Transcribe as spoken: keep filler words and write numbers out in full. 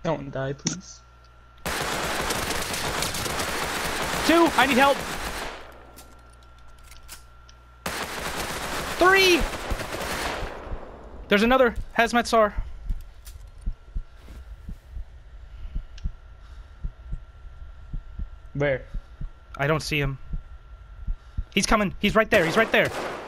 Don't die, please. Two, I need help. Three. There's another hazmat sar. Where? I don't see him. He's coming. He's right there. He's right there.